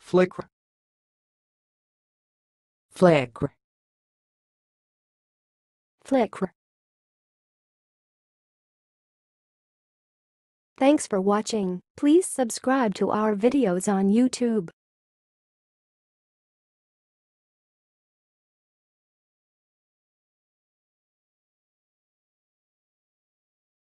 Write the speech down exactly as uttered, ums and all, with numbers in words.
flickr, flickr, flickr. Thanks for watching. Please subscribe to our videos on YouTube.